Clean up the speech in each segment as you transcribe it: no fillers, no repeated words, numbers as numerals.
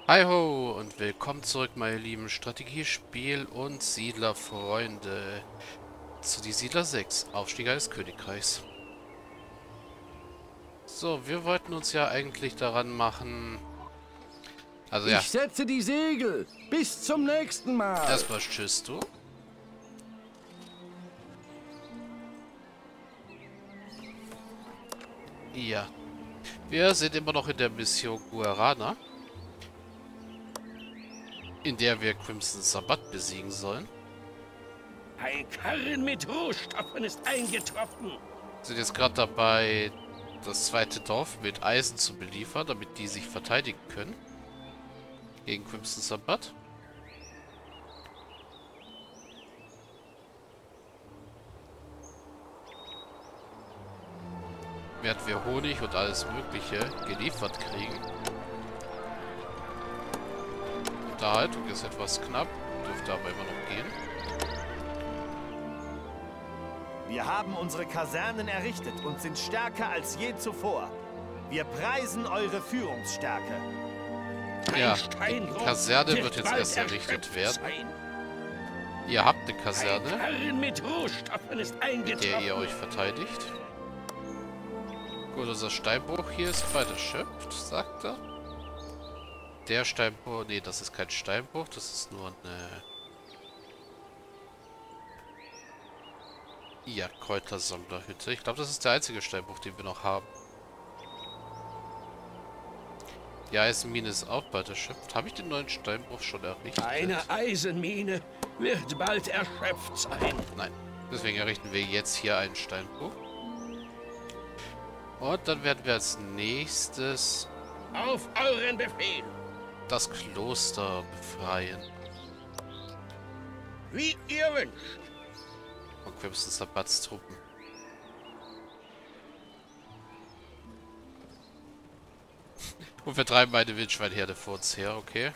Hi ho und willkommen zurück, meine lieben Strategiespiel- und Siedlerfreunde, zu die Siedler 6, Aufsteiger des Königreichs. So, wir wollten uns ja eigentlich daran machen, also ja, Ich setze die Segel. Bis zum nächsten Mal. erstmal tschüss du. Ja, wir sind immer noch in der Mission Guarana, in der wir Crimson Sabbat besiegen sollen. Ein Karren mit Rohstoffen ist eingetroffen. Sind jetzt gerade dabei, das zweite Dorf mit Eisen zu beliefern, damit die sich verteidigen können gegen Crimson Sabbat. Während wir Honig und alles Mögliche geliefert kriegen. Unterhaltung ist etwas knapp, dürfte aber immer noch gehen. Wir haben unsere Kasernen errichtet und sind stärker als je zuvor. Wir preisen eure Führungsstärke. Ja, Ein Steinbruch die Kaserne wird jetzt bald erst errichtet erschöpft werden. sein. Ihr habt eine Ein Kaserne, Karren mit Rohstoffen ist mit der eingetroffen. ihr euch verteidigt. Gut, unser Steinbruch hier ist bald erschöpft, sagt er. Der Steinbruch, nee, das ist kein Steinbruch, das ist nur eine... Ja, Kräutersammlerhütte. Ich glaube, das ist der einzige Steinbruch, den wir noch haben. Die Eisenmine ist auch bald erschöpft. Habe ich den neuen Steinbruch schon errichtet? Eine Eisenmine wird bald erschöpft sein. Nein. Deswegen errichten wir jetzt hier einen Steinbruch. Und dann werden wir als nächstes Auf euren Befehl. das Kloster befreien. Wie ihr wünscht. Von Crimson Sabbats Truppen. Und wir treiben eine Wildschweinherde vor uns her, okay?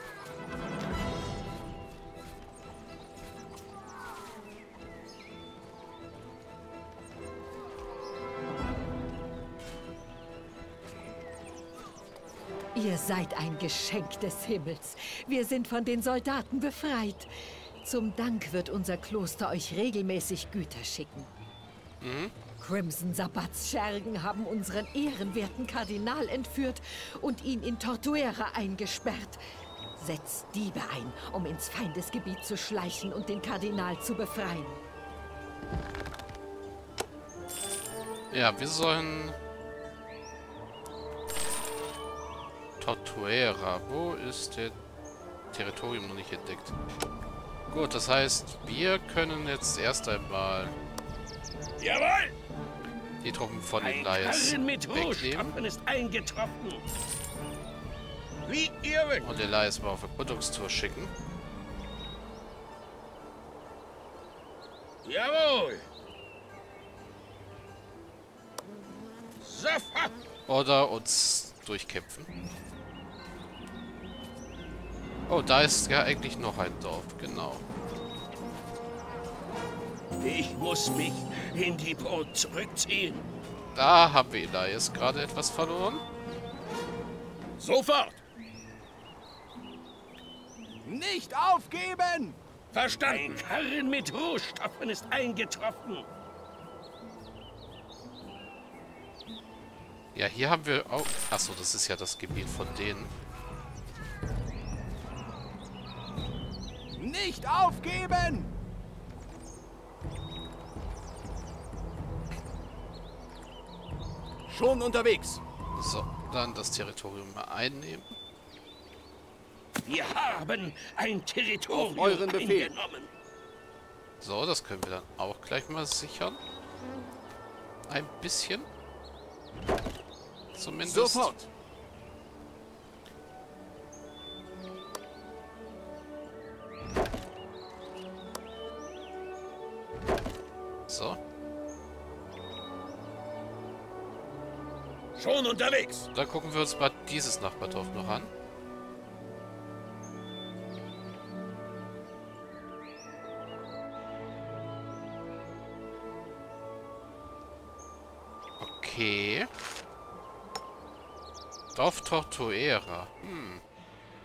Ihr seid ein Geschenk des Himmels. Wir sind von den Soldaten befreit. Zum Dank wird unser Kloster euch regelmäßig Güter schicken. Crimson Sabbats Schergen haben unseren ehrenwerten Kardinal entführt und ihn in Tortuera eingesperrt. Setzt Diebe ein, um ins Feindesgebiet zu schleichen und den Kardinal zu befreien. Ja, wir sollen... Tortuera. Wo ist der Territorium noch nicht entdeckt? Gut, das heißt, wir können jetzt erst einmal Jawohl! die Truppen von Ein Elias Karren mit wegnehmen Rohstoffen ist eingetroffen. Wie ihr wünscht. und Elias mal auf Erkundungstour schicken. Jawohl! Sofort! Oder uns durchkämpfen. Oh, da ist ja eigentlich noch ein Dorf, genau. Ich muss mich in die Burg zurückziehen. Da haben wir Elias gerade etwas verloren. Sofort! Nicht aufgeben! Verstanden! Ein Karren mit Rohstoffen ist eingetroffen. Ja, hier haben wir auch... Achso, das ist ja das Gebiet von denen. Nicht aufgeben! Schon unterwegs. So, dann das Territorium mal einnehmen. Wir haben ein Territorium Auf euren Befehl. eingenommen. So, das können wir dann auch gleich mal sichern. Ein bisschen. Zumindest. Sofort. So. Schon unterwegs. Dann gucken wir uns mal dieses Nachbardorf noch an. Okay. Dorf Tortuera.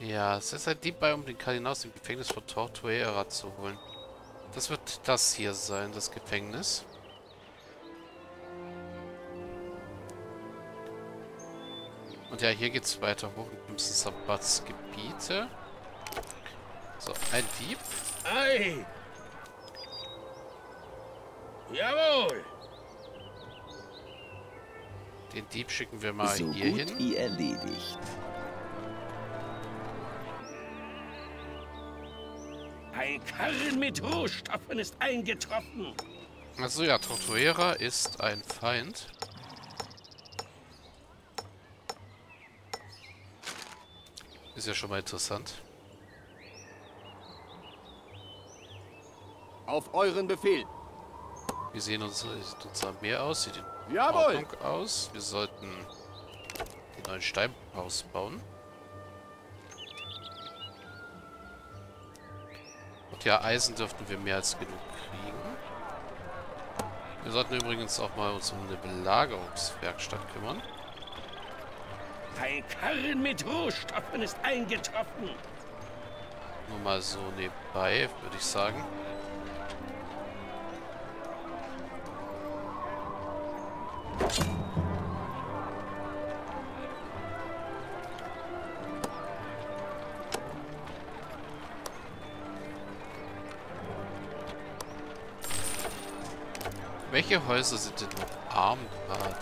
Ja, es ist ein Dieb bei, um den Kardinal aus dem Gefängnis von Tortuera zu holen. Das wird das hier sein, das Gefängnis. Und ja, hier geht's weiter hoch in Crimson Sabbats Gebiete. So, ein Dieb. Ei! Jawohl! Den Dieb schicken wir mal So hier gut hin. wie erledigt. Ein Karren mit Rohstoffen ist eingetroffen. Also ja, Tortuera ist ein Feind. Ist ja schon mal interessant. Auf euren Befehl. Wie sehen unsere Armee aus? Sieht in Jawohl. Ordnung aus. Wir sollten den neuen Steinbruch ausbauen. Und ja, Eisen dürften wir mehr als genug kriegen. Wir sollten übrigens auch mal uns um eine Belagerungswerkstatt kümmern. Ein Karren mit Rohstoffen ist eingetroffen. Nur mal so nebenbei, würde ich sagen. Welche Häuser sind denn noch arm gerade?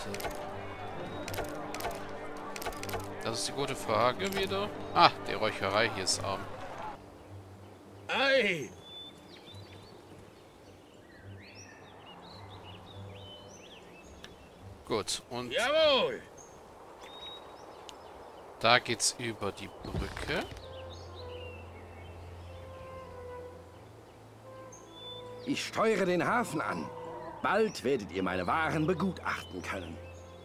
Das ist die gute Frage wieder. Ah, die Räucherei hier ist arm. Ei! Gut, und Jawohl! da geht's über die Brücke. Ich steuere den Hafen an. Bald werdet ihr meine Waren begutachten können.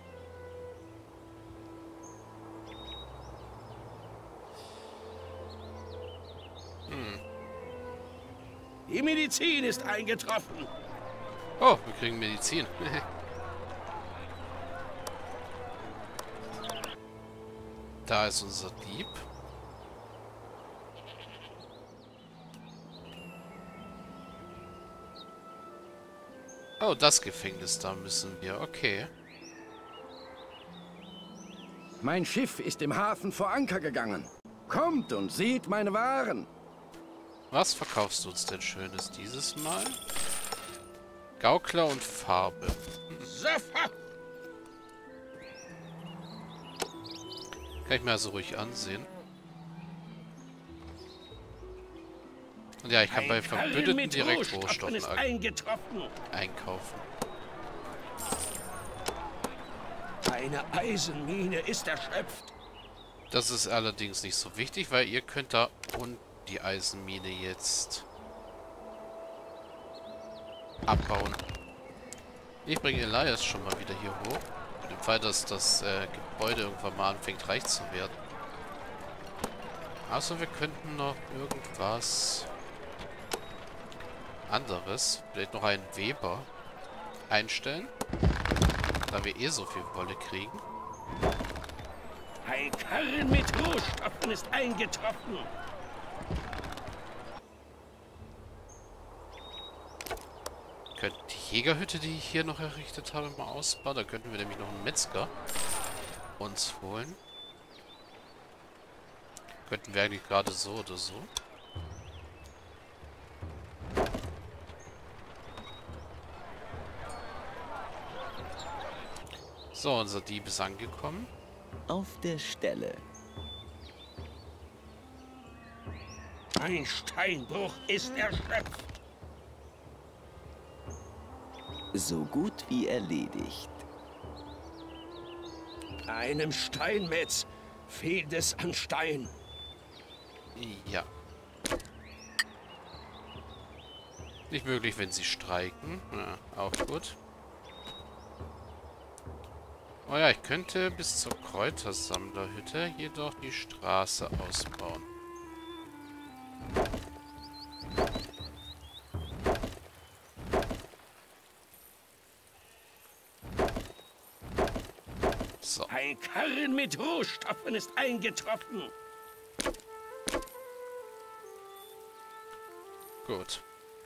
Die Medizin ist eingetroffen. Oh, wir kriegen Medizin. Da ist unser Dieb. Oh, das Gefängnis, da müssen wir. Okay. Mein Schiff ist im Hafen vor Anker gegangen. Kommt und seht meine Waren. Was verkaufst du uns denn Schönes dieses Mal? Gaukler und Farbe. Sofort! Kann ich mir also ruhig ansehen. Und ja, ich kann bei Verbündeten direkt Rohstoffen einkaufen. Eine Eisenmine ist erschöpft. Das ist allerdings nicht so wichtig, weil ihr könnt da unten die Eisenmine jetzt abbauen. Ich bringe Elias schon mal wieder hier hoch. Für den Fall, dass das Gebäude irgendwann mal anfängt reich zu werden. Also wir könnten noch irgendwas anderes, vielleicht noch einen Weber einstellen, da wir eh so viel Wolle kriegen. Ein Karren mit Rohstoffen ist eingetroffen. Könnten die Jägerhütte, die ich hier noch errichtet habe, mal ausbauen. Da könnten wir nämlich noch einen Metzger uns holen. Könnten wir eigentlich gerade so oder so. So, unser Dieb ist angekommen. Auf der Stelle. Ein Steinbruch ist erschöpft. So gut wie erledigt. Einem Steinmetz fehlt es an Stein. Ja. Nicht möglich, wenn sie streiken. Ja, auch gut. Oh ja, ich könnte bis zur Kräutersammlerhütte jedoch die Straße ausbauen. So. Ein Karren mit Rohstoffen ist eingetroffen. Gut.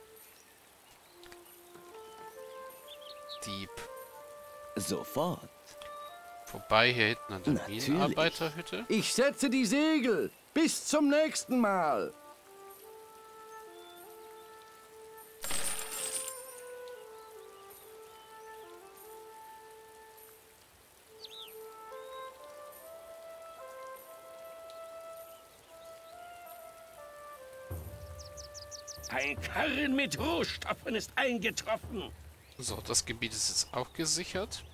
Dieb. Sofort. Vorbei hier hinten an der Natürlich. Minenarbeiterhütte. Ich setze die Segel. Bis zum nächsten Mal. Ein Karren mit Rohstoffen ist eingetroffen. So, das Gebiet ist jetzt auch gesichert.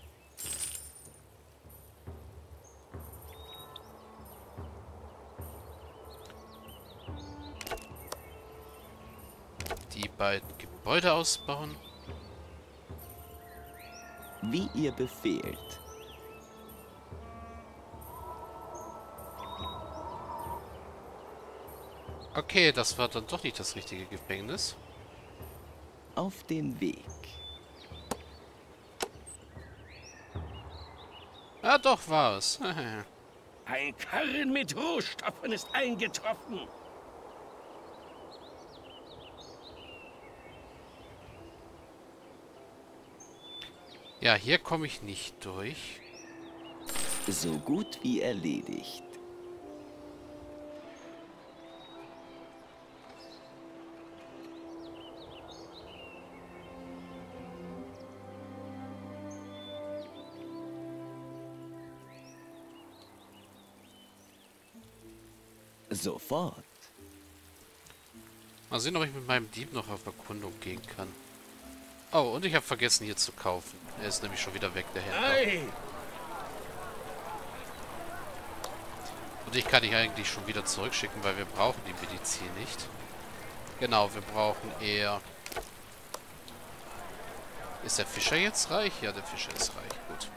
Die beiden Gebäude ausbauen. Wie ihr befehlt. Okay, das war dann doch nicht das richtige Gefängnis. Auf dem Weg. Ah, doch, war es. Ein Karren mit Rohstoffen ist eingetroffen. Ja, hier komme ich nicht durch. So gut wie erledigt. Sofort. Mal sehen, ob ich mit meinem Dieb noch auf Erkundung gehen kann. Oh, und ich habe vergessen, hier zu kaufen. Er ist nämlich schon wieder weg, der Händler. Ei! Und ich kann dich eigentlich schon wieder zurückschicken, weil wir brauchen die Medizin nicht. Genau, wir brauchen eher... Ist der Fischer jetzt reich? Ja, der Fischer ist reich. Gut.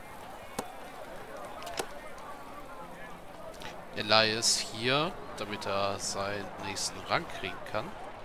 Elias hier, damit er seinen nächsten Rang kriegen kann.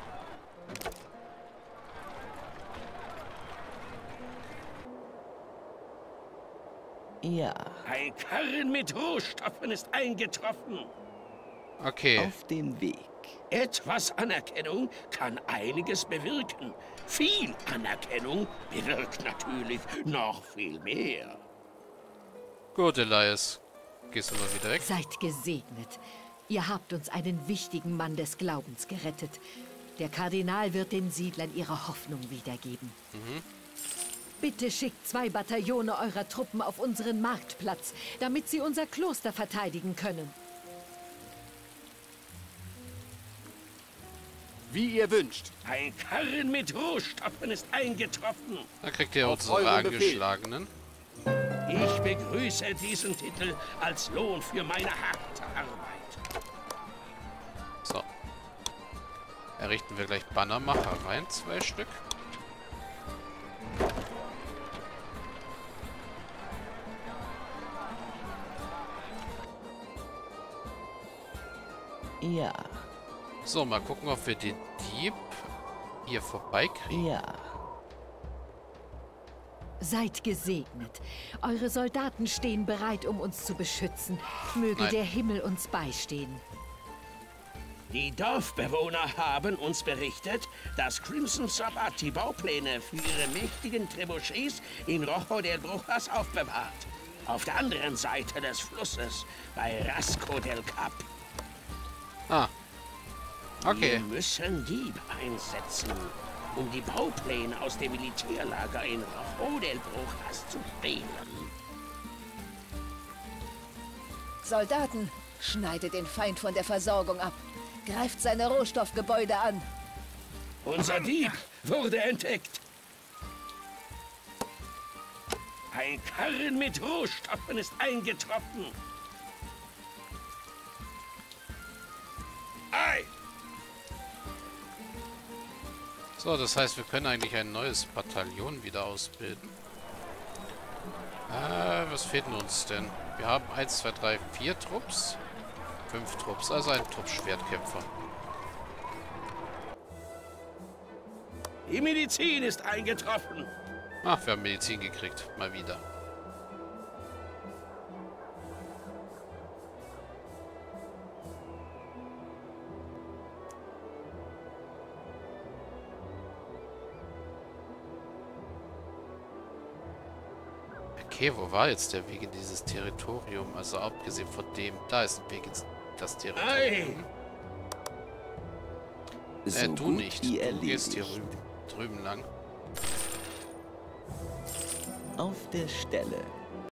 Ja. Ein Karren mit Rohstoffen ist eingetroffen. Okay. Auf dem Weg. Etwas Anerkennung kann einiges bewirken. Viel Anerkennung bewirkt natürlich noch viel mehr. Gut, Elias. Gehst du mal wieder weg? Seid gesegnet. Ihr habt uns einen wichtigen Mann des Glaubens gerettet. Der Kardinal wird den Siedlern ihre Hoffnung wiedergeben. Bitte schickt 2 Bataillone eurer Truppen auf unseren Marktplatz, damit sie unser Kloster verteidigen können. Wie ihr wünscht. Ein Karren mit Rohstoffen ist eingetroffen. Dann kriegt ihr Auf unsere euren Befehl. Angeschlagenen. Ich begrüße diesen Titel als Lohn für meine harte Arbeit. So. Errichten wir gleich Bannermachereien, 2 Stück. Ja. So, mal gucken, ob wir den Dieb hier vorbeikriegen. Ja. Seid gesegnet. Eure Soldaten stehen bereit, um uns zu beschützen. Möge Nein. der Himmel uns beistehen. Die Dorfbewohner haben uns berichtet, dass Crimson Sabbat die Baupläne für ihre mächtigen Trebuchets in Rojo del Brujas aufbewahrt. Auf der anderen Seite des Flusses, bei Rasco del Cap. Ah. Wir Okay. müssen Dieb einsetzen, um die Baupläne aus dem Militärlager in Rojo del Brujas zu stehlen. Soldaten, schneidet den Feind von der Versorgung ab. Greift seine Rohstoffgebäude an. Unser Dieb wurde entdeckt. Ein Karren mit Rohstoffen ist eingetroffen. Ei! So, das heißt, wir können eigentlich ein neues Bataillon wieder ausbilden. Was fehlt denn uns denn? Wir haben 1, 2, 3, 4 Trupps. 5 Trupps, also ein Trupp Schwertkämpfer. Die Medizin ist eingetroffen. Ach, wir haben Medizin gekriegt. Mal wieder. Okay, wo war jetzt der Weg in dieses Territorium? Also abgesehen von dem, da ist ein Weg ins das Territorium. So Du gut nicht. wie Du gehst hier erledigt. drüben lang. Auf der Stelle.